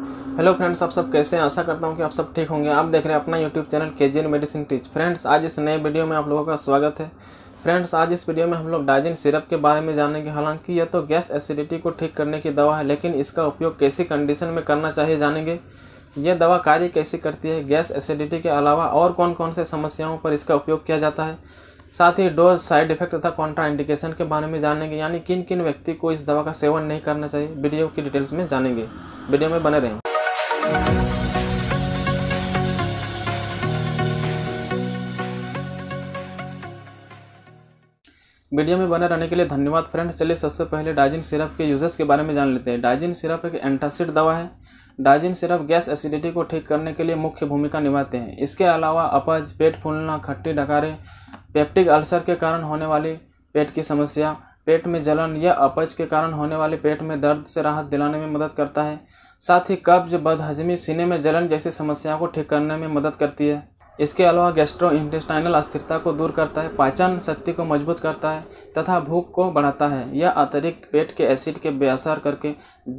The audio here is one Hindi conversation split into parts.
हेलो फ्रेंड्स, आप सब कैसे हैं। आशा करता हूं कि आप सब ठीक होंगे। आप देख रहे हैं अपना YouTube channel KGN medicine teach. Friends, आज इस नए वीडियो में आप लोगों का स्वागत है। फ्रेंड्स, आज इस वीडियो में हम लोग डाइजिन सिरप के बारे में जानेंगे। हालांकि यह तो गैस एसिडिटी को ठीक करने की दवा है, लेकिन इसका उपयोग कैसी कंडीशन में करना चाहिए जानेंगे। यह दवा कार्य कैसे करती है, गैस एसिडिटी के अलावा और कौन कौन से समस्याओं पर इसका उपयोग किया जाता है। साथ ही डोज, साइड इफेक्ट तथा कॉन्ट्रा इंडिकेशन के बारे में जानेंगे, यानी किन किन व्यक्ति को इस दवा का सेवन नहीं करना चाहिए। वीडियो की डिटेल्स में जानेंगे। वीडियो में बने रहें। वीडियो में बने रहने के लिए धन्यवाद फ्रेंड्स। चलिए सबसे पहले डाइजिन सिरप के यूजेस के बारे में जान लेते हैं। डाइजिन सिरप एक एंटासिड दवा है। डाइजिन सिरप गैस एसिडिटी को ठीक करने के लिए मुख्य भूमिका निभाते हैं। इसके अलावा अपच, पेट फूलना, खट्टी डकारें, पेप्टिक अल्सर के कारण होने वाली पेट की समस्या, पेट में जलन या अपच के कारण होने वाले पेट में दर्द से राहत दिलाने में मदद करता है। साथ ही कब्ज, बदहजमी, सीने में जलन जैसी समस्याओं को ठीक करने में मदद करती है। इसके अलावा गैस्ट्रो इंटेस्टाइनल अस्थिरता को दूर करता है, पाचन शक्ति को मजबूत करता है तथा भूख को बढ़ाता है। यह अतिरिक्त पेट के एसिड के बेअसर करके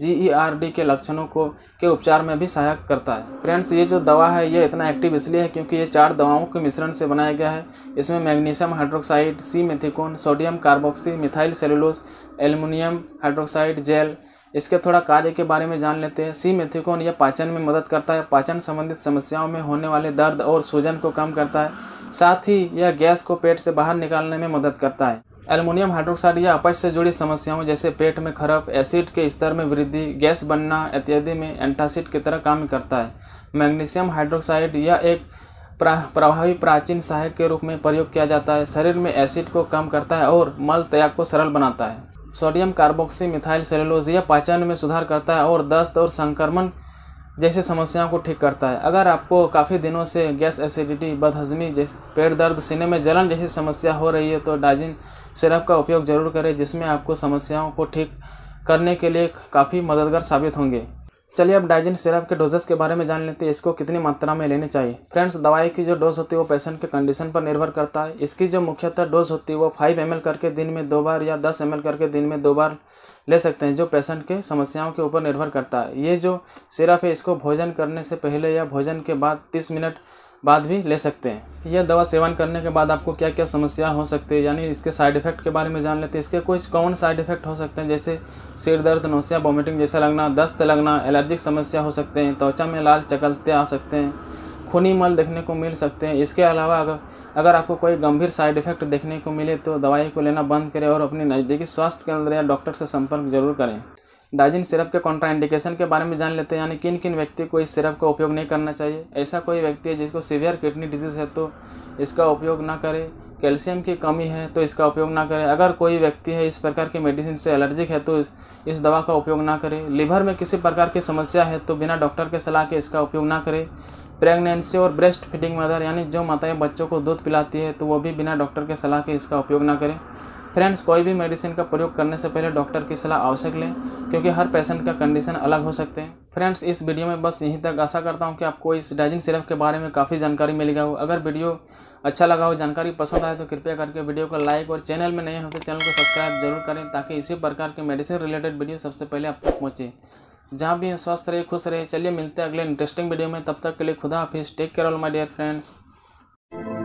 GERD के लक्षणों के उपचार में भी सहायक करता है। फ्रेंड्स, ये जो दवा है ये इतना एक्टिव इसलिए है क्योंकि ये 4 दवाओं के मिश्रण से बनाया गया है। इसमें magnesium hydroxide, simethicone, sodium carboxy methyl cellulose, aluminium hydroxide gel. इसके थोड़ा कार्य के बारे में जान लेते हैं। C-मेथिकोन यह पाचन में मदद करता है, पाचन संबंधित समस्याओं में होने वाले दर्द और सूजन को कम करता है। साथ ही यह गैस को पेट से बाहर निकालने में मदद करता है। एल्युमिनियम हाइड्रोक्साइड यह अपच से जुड़ी समस्याओं जैसे पेट में खरप, एसिड के स्तर में वृद्धि, गैस बनना इत्यादि में एंटासिड की तरह काम करता है। मैग्नीशियम हाइड्रोक्साइड यह एक प्रभावी प्राचीन सहायक के रूप में प्रयोग किया जाता है। शरीर में एसिड को कम करता है और मल त्याग को सरल बनाता है। सोडियम कार्बोक्सी मिथाइल सेलुलोज यह पाचन में सुधार करता है और दस्त और संक्रमण जैसी समस्याओं को ठीक करता है। अगर आपको काफ़ी दिनों से गैस एसिडिटी, बदहजमी, जैसे पेट दर्द, सीने में जलन जैसी समस्या हो रही है तो डाइजिन सिरप का उपयोग जरूर करें, जिसमें आपको समस्याओं को ठीक करने के लिए काफ़ी मददगार साबित होंगे। चलिए अब डाइजिन सिरप के डोजेस के बारे में जान लेते हैं। इसको कितनी मात्रा में लेनी चाहिए। फ्रेंड्स, दवाई की जो डोज होती है वो पेशेंट के कंडीशन पर निर्भर करता है। इसकी जो मुख्यतः डोज होती है वो 5 ml करके दिन में 2 बार या 10 ml करके दिन में 2 बार ले सकते हैं, जो पेशेंट के समस्याओं के ऊपर निर्भर करता है। ये जो सिरप है इसको भोजन करने से पहले या भोजन के बाद 30 मिनट बाद भी ले सकते हैं। यह दवा सेवन करने के बाद आपको क्या क्या समस्या हो सकती है, यानी इसके साइड इफेक्ट के बारे में जान लेते हैं। इसके कुछ कॉमन साइड इफेक्ट हो सकते हैं, जैसे सिर दर्द, नौसिया, वोमिटिंग जैसा लगना, दस्त लगना, एलर्जिक समस्या हो सकते हैं, त्वचा में लाल चकलते आ सकते हैं, खूनी मल देखने को मिल सकते हैं। इसके अलावा अगर आपको कोई गंभीर साइड इफेक्ट देखने को मिले तो दवाई को लेना बंद करें और अपनी नज़दीकी स्वास्थ्य केंद्र या डॉक्टर से संपर्क जरूर करें। डाइजिन सिरप के कॉन्ट्रा इंडिकेशन के बारे में जान लेते हैं, यानी किन किन व्यक्ति को इस सिरप का उपयोग नहीं करना चाहिए। ऐसा कोई व्यक्ति है जिसको सीवियर किडनी डिजीज़ है तो इसका उपयोग ना करें। कैल्शियम की कमी है तो इसका उपयोग ना करें। अगर कोई व्यक्ति है इस प्रकार की मेडिसिन से एलर्जिक है तो इस दवा का उपयोग ना करें। लिवर में किसी प्रकार की समस्या है तो बिना डॉक्टर के सलाह के इसका उपयोग ना करें। प्रेगनेंसी और ब्रेस्ट फीडिंग मदर, यानी जो माताएं बच्चों को दूध पिलाती है तो वो भी बिना डॉक्टर के सलाह के इसका उपयोग ना करें। फ्रेंड्स, कोई भी मेडिसिन का प्रयोग करने से पहले डॉक्टर की सलाह आवश्यक लें, क्योंकि हर पेशेंट का कंडीशन अलग हो सकते हैं। फ्रेंड्स, इस वीडियो में बस यहीं तक। आशा करता हूं कि आपको इस डाइजिन सिरप के बारे में काफ़ी जानकारी मिल गया हो। अगर वीडियो अच्छा लगा हो, जानकारी पसंद आए तो कृपया करके वीडियो को लाइक और चैनल में नए हो तो चैनल को सब्सक्राइब जरूर करें, ताकि इसी प्रकार के मेडिसिन रिलेटेड वीडियो सबसे पहले आप तक पहुँचे। जहाँ भी स्वस्थ रहे, खुश रहे। चलिए मिलते हैं अगले इंटरेस्टिंग वीडियो में। तब तक के लिए खुदा हाफिज़। Take care all my dear friends.